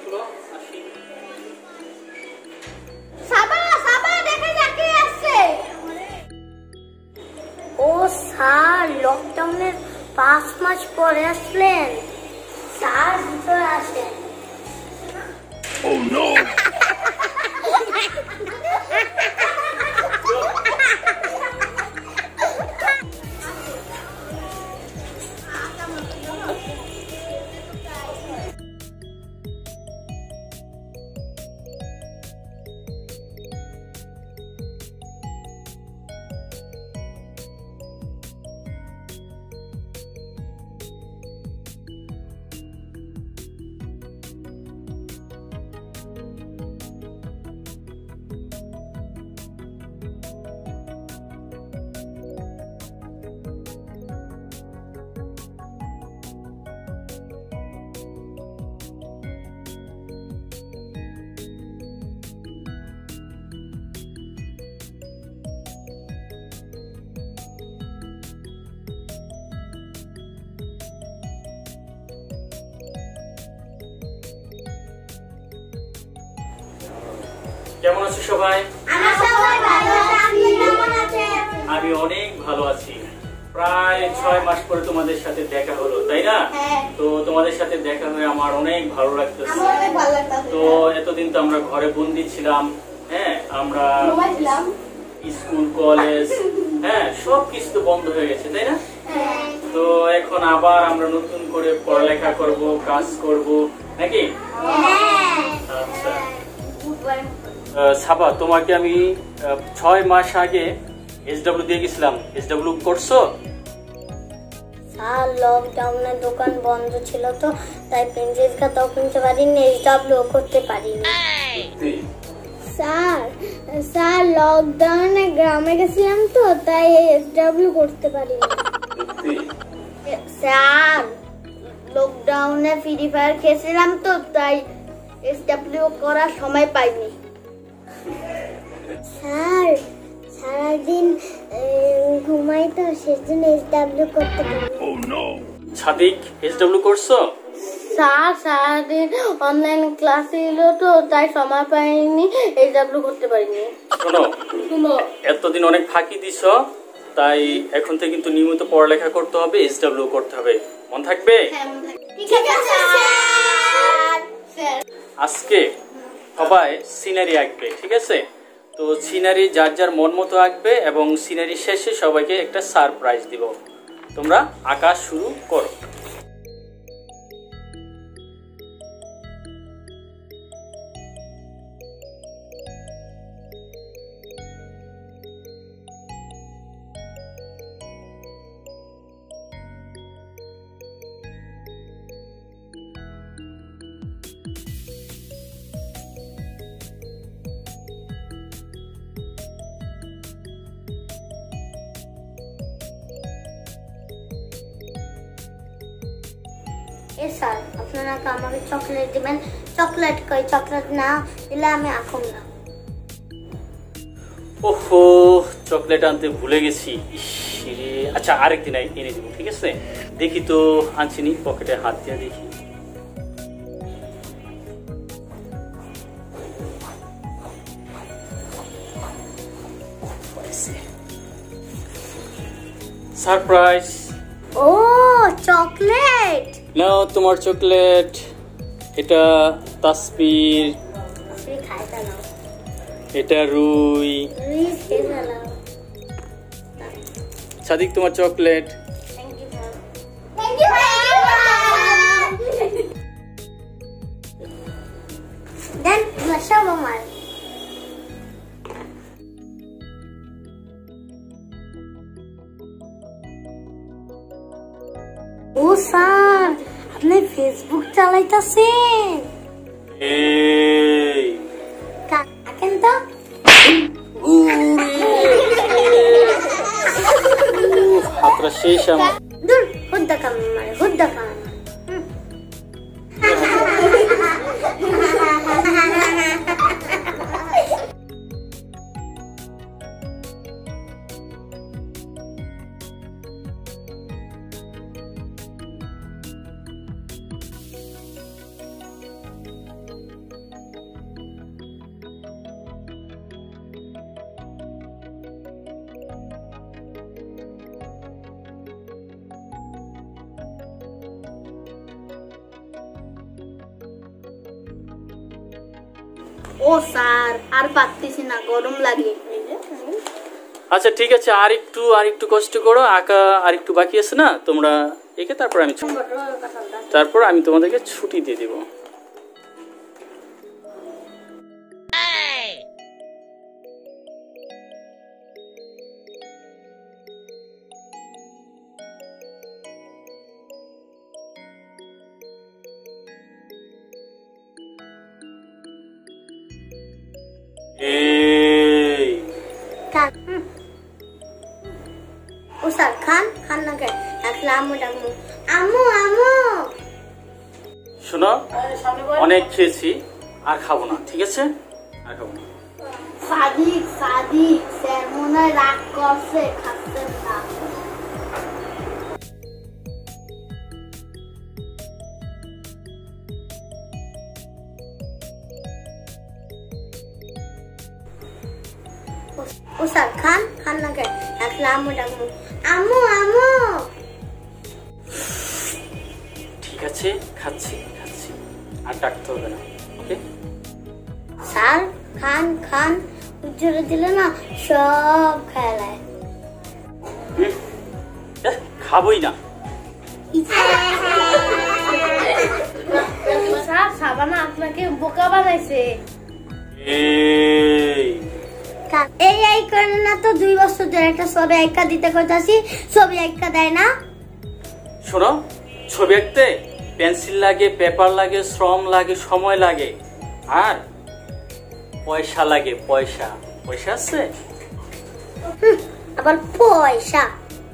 চলো আসি। সাবা সাবা দেখে যাকে আসছে। ও স্যার লকডাউনের 5 মাস পরে আসলেন। স্যার ভিতরে আসেন। Oh no! কেমন আছো সবাই? আমরা সবাই ভালো আছি। আপনি কেমন আছেন? আমি অনেক ভালো আছি। প্রায় 6 মাস পরে তোমাদের সাথে দেখা হলো, তাই না? তো তোমাদের সাথে দেখা হয়ে আমার অনেক ভালো লাগতেছে। আমার অনেক ভালো লাগতেছে। তো এতদিন তো আমরা ঘরে বন্দি ছিলাম, হ্যাঁ, আমরা ঘুমাইছিলাম। স্কুল কলেজ, হ্যাঁ, সবকিছু তো বন্ধ হয়ে গেছে, তাই না? তো এখন আবার আমরা নতুন করে পড়ালেখা করব, কাজ করব, নাকি? আচ্ছা সাবা, তোমাকে আমি 6 মাস আগে এসডব্লিউ দিয়ে গেছিলাম। এসডব্লিউ করছো? স্যার লকডাউনে দোকান বন্ধ ছিল তো তাই পেন্সিল খাতাও কিনতে পারিনি, এসডব্লিউ করতে পারিনি। স্যার লকডাউনে গ্রামে গেছিলাম তো তাই এসডব্লিউ করতে পারিনি। স্যার লকডাউনে ফ্রি ফায়ার খেলছিলাম তো তাই এসডব্লিউ করার সময় পাইনি। স্যার সারাদিন ঘুমাই তো সেজন্য এসডব্লিউ করতে পারিনি। Oh no! সাদিক, এসডব্লিউ করছো? স্যার সারাদিন অনলাইন ক্লাস ছিল তো তাই সময় পাইনি, এসডব্লিউ করতে পারিনি। শোনো, এতদিন অনেক ফাঁকি দিছো, তাই এখন থেকে কিন্তু নিয়মিত পড়ালেখা করতে হবে, এসডব্লিউ করতে হবে, মন থাকবে? ঠিক আছে স্যার। আজকে সবাই সিনারি আঁকবে, ঠিক আছে? তো সিনারি যার যার মন মতো আঁকবে এবং সিনারি শেষে সবাইকে একটা সারপ্রাইজ দিব। তোমরা আঁকা শুরু করো। স্যার আপনারা আমাকে চকলেট দিবেন। চকলেট কই? চকলেট না দিলে আমি আঁকুম না। ওহো, চকলেট আনতে ভুলে গেছি। আচ্ছা, আরেকদিন এনে দিব, ঠিক আছে? দেখি তো আনছিনি, পকেটে হাত দিয়ে দেখি। সারপ্রাইজ। ও চকলেট নাও তোমার চকলেট। এটা তাসবির, এটা রুই। সাদিক, তোমার চকলেট। দেন সব আমার। ও স্যার আপনি ফেসবুক চালাইতেছেন? এই কাকেন তো হাতটা শেষ আমার। দূর হুদ্দা কাম মারে, হুদ্দা কাম। ও স্যার আর পারতেছি না, গরম লাগে। আচ্ছা ঠিক আছে, আর একটু কষ্ট করো, আঁকা আর একটু বাকি আছে না, তোমরা এঁকে তারপর আমি তোমাদেরকে ছুটি দিয়ে দেব। ও স্যার খান না কে আসলে আম্মু ডাকবো, আম্মু আম্মু। শোনো, অনেক খেয়েছি, আর খাবো না, ঠিক আছে? আর খাবো না। সাদিক স্যার মনে হয় রাগ করছে, খাচ্ছেন না। ও স্যার খান না কে আসলে আম্মু ডাকবো, আম্মু আম্মু। ঠিক আছে, খাচ্ছি, আর ডাকতে হবে না, ওকে? স্যার খান জোরে দিলে না সব খেলায়। খাবোই না। স্যার সাবানা আপনাকে বোকা বানাইছে। এই করে না তো 2 বছর ধরে একটা ছবি আঁকা দিতে কইতাছি, ছবি আঁকা দেয় না। শোনো, ছবি আঁকতে পেন্সিল লাগে, পেপার লাগে, শ্রম লাগে, সময় লাগে, আর পয়সা লাগে। পয়সা আছে? আবার পয়সা।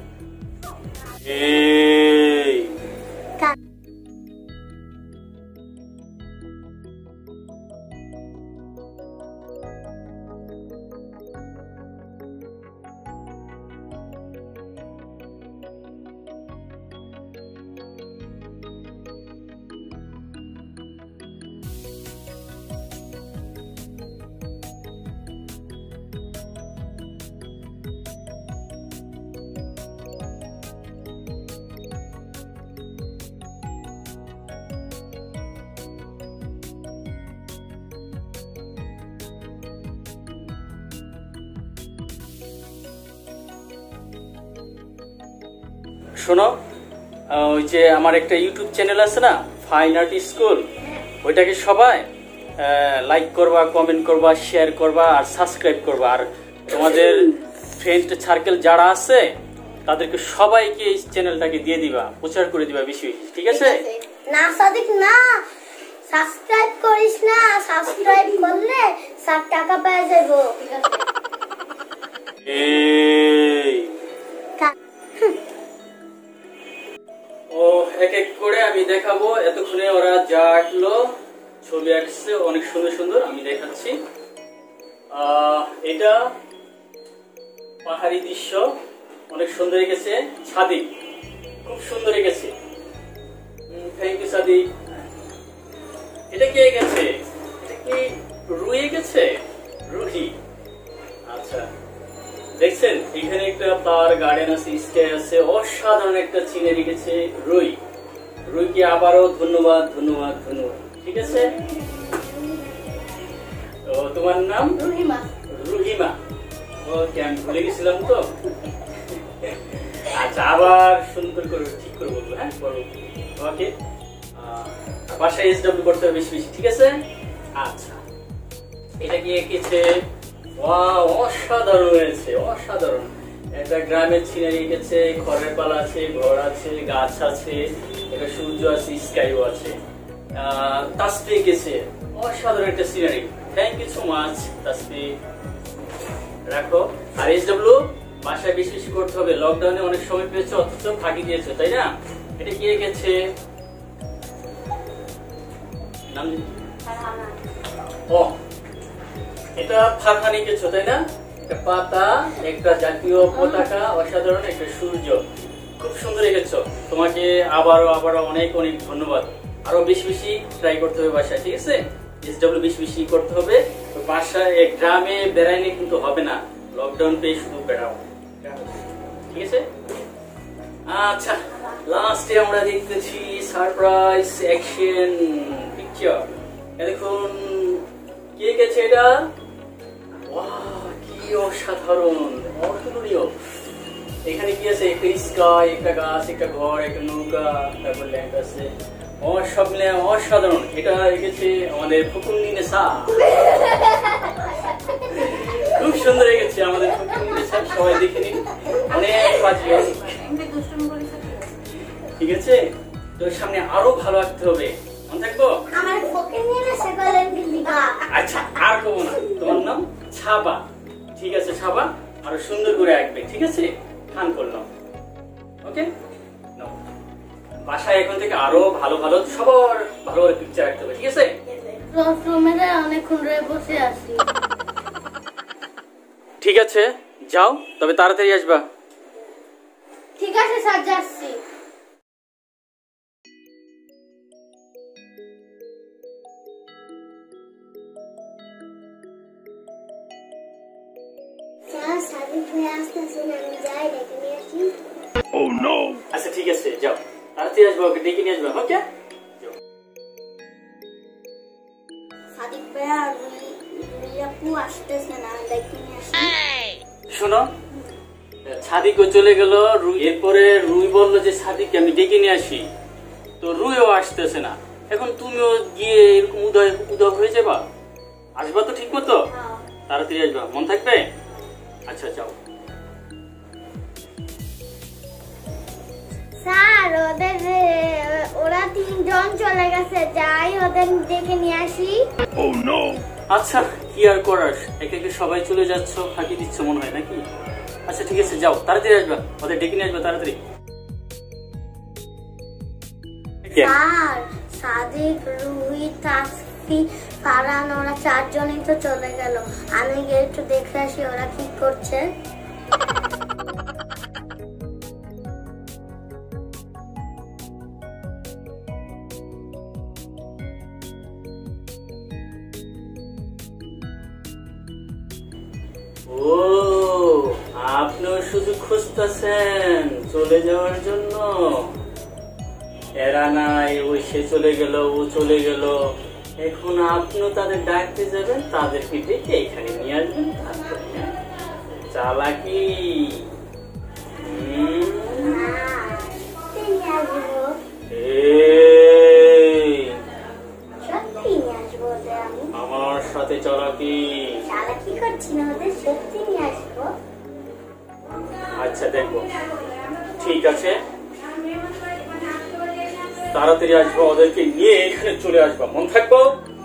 শোনো, ওই যে আমার একটা ইউটিউব চ্যানেল আছে না, ফাইন আর্ট স্কুল, ওইটাকে সবাই লাইক করবা, কমেন্ট করবা, শেয়ার করবা, আর সাবস্ক্রাইব করবা। আর তোমাদের ফ্রেন্ড সার্কেল যারা আছে তাদেরকে সবাইকে এই চ্যানেলটাকে দিয়ে দিবা, প্রচার করে দিবা বেশি, ঠিক আছে? না সাদিক না, সাবস্ক্রাইব করিস না, সাবস্ক্রাইব করলে 7 টাকা পেয়ে যাবো। ও এক এক করে আমি দেখাবো। এতক্ষণে ওরা যা আঁকলো, ছবি আঁকছে অনেক সুন্দর, আমি দেখাচ্ছি। এটা পাহাড়ি দৃশ্য, অনেক সুন্দর এঁকেছে সাদিক, খুব সুন্দর এঁকেছে। Thank you Sadik. এটা কে এঁকেছে? এটা কি রুহি এঁকেছে? রুহি, আচ্ছা। দেখছেন এখানে একটা ফ্লাওয়ার গার্ডেন আছে, স্কাই আছে, অসাধারণ একটা সিনারি গেছে রুইকে আবারও ধন্যবাদ। ঠিক আছে, তো তোমার নাম? রুহিমা। ওকে, আমি ভুলে গেছিলাম তো। আচ্ছা, আবার সুন্দর করে ঠিক করে বলবো, হ্যাঁ বলো, ওকে? বাসায় SW করতে হবে বেশি, ঠিক আছে? আচ্ছা, এটা কি এঁকেছে? অসাধারণ হয়েছে, অসাধারণ। একটা গ্রামের সিনারি এঁকেছে, খড়ের পালা আছে, ঘর আছে, গাছ আছে, একটা সূর্য আছে, স্কাইও আছে। তাসফি এঁকেছে, অসাধারণ একটা scenery. Thank you so much Tasfi. রাখো। আর SW বাসায় বেশি করতে হবে, লকডাউনে অনেক সময় পেয়েছো অথচ ফাঁকি দিয়েছো, তাই না? এটা কি এঁকেছে? নাম ও, এটা ফারহানি এঁকেছো, তাই না? একটা পাতা, একটা জাতীয় পতাকা, অসাধারণ একটা সূর্য, খুব সুন্দর এঁকেছো। তোমাকে আবারও অনেক ধন্যবাদ। আরো বেশি ট্রাই করতে হবে বাসায়, ঠিক আছে? SW বেশি করতে হবে। বাসায় গ্রামে বেড়াইলে কিন্তু হবে না, লকডাউন পেয়ে শুধু বেড়াও, ঠিক আছে? আচ্ছা, লাস্টে আমরা দেখতেছি সারপ্রাইজ অ্যাকশন পিকচার। দেখুন কে গেছে এটা? ওয়াও, কি অসাধারণ, অতুলনীয়। এখানে কি আছে? একটা স্কাই, একটা গাছ, একটা ঘর, একটা নৌকা, তারপর ল্যাম্প আছে। সব মিলে অসাধারণ। এটা রেখেছে আমাদের ফুকুন্নিনেসা। খুব সুন্দর রেখেছে আমাদের ফুকুন্নিনেসা। সবাই দেখে নিন, অনেক বাজে। ঠিক আছে, তো সামনে আরো ভালো আঁকতে হবে, মনে থাকবো। আচ্ছা, আর কবো না। তোমার নাম ছাবা। ঠিক আছে ছাবা, আরো সুন্দর করে আঁকবে। ঠিক আছে, খান করলাম। ওকে, বাসায় এখন থেকে আরো ভালো ভালো সবার ভালো ভালো পিকচার আঁকতে হবে। ঠিক আছে, অনেকক্ষণ ধরে বসে আছি। ঠিক আছে, যাও, তবে তাড়াতাড়ি আসবা। ঠিক আছে স্যার, যাচ্ছি। Oh no! আচ্ছা ঠিক আছে, যাও, তাড়াতাড়ি আসবা, ওকে ডেকে নিয়ে আসবা। ওকে, সাদিক ভাইয়া আপু আসতেছে না, দেখে নিয়ে আসি। শোনো, সাদিকও চলে গেল, এরপরে রুই বললো যে সাদিককে আমি ডেকে নিয়ে আসি, তো রুইও আসতেছে না। এখন তুমিও গিয়ে এরকম উদয় হয়ে যাবা। আসবা তো ঠিক মতো? তাড়াতাড়ি আসবা, মন থাকবে? আচ্ছা যাও। স্যার, ওরা 3 জন চলে গেছে, যাই ওদের ডেকে নিয়ে আসি। Oh no! আচ্ছা, কি আর করার, একে একে সবাই চলে যাচ্ছ, ফাঁকি দিচ্ছ মনে হয় নাকি? আচ্ছা ঠিক আছে, যাও, তাড়াতাড়ি আসবা, ওদের ডেকে নিয়ে আসবা তাড়াতাড়ি। স্যার, সাদিক, রুহি, তাসফি, ফারহান, ওরা 4 জনই তো চলে গেল। আমি গিয়ে একটু দেখে আসি ওরা কি করছে। ও, আপনিও শুধু খুঁজতেছেন চলে যাওয়ার জন্য। এরা নাই, ওই সে চলে গেল, ও চলে গেল, এখন আপনিও তাদের ডাকতে যাবেন, তাদেরকে ডেকে এখানে নিয়ে আসবেন। চালাকি। আমার সাথে চালাকি। চালাকি করছি না, ওদের সত্যি নিয়ে আসবো। আচ্ছা দেখবো, ঠিক আছে, তাড়াতাড়ি আসবো, ওদেরকে নিয়ে এখানে চলে আসবা, মন থাকবো।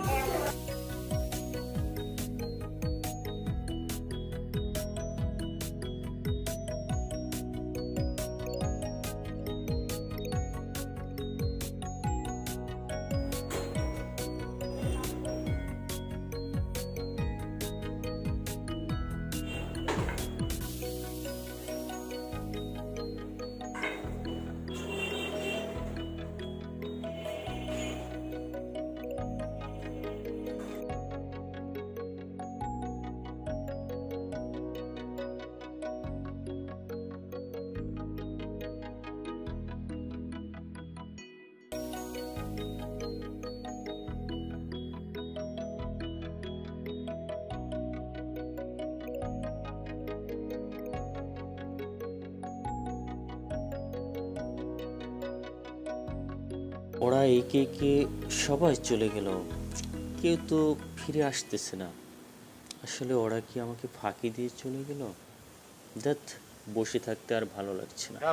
ওরা একে একে সবাই চলে গেল, কেউ তো ফিরে আসতেছে না। আসলে ওরা কি আমাকে ফাঁকি দিয়ে চলে গেল? ধ্যাৎ, বসে থাকতে আর ভালো লাগছে না।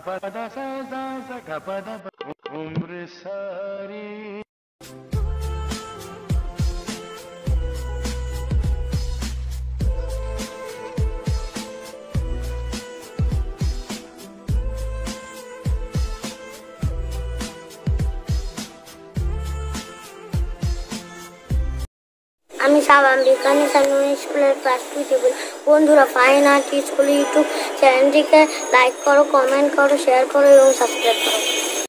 আমি সাবান বিজ্ঞানী স্কুলের ক্লাস 2 বন্ধুরা, ফাইন আর্ট স্কুল ইউটিউব চ্যানেলটিকে লাইক করো, কমেন্ট করো, শেয়ার করো এবং সাবস্ক্রাইব করো।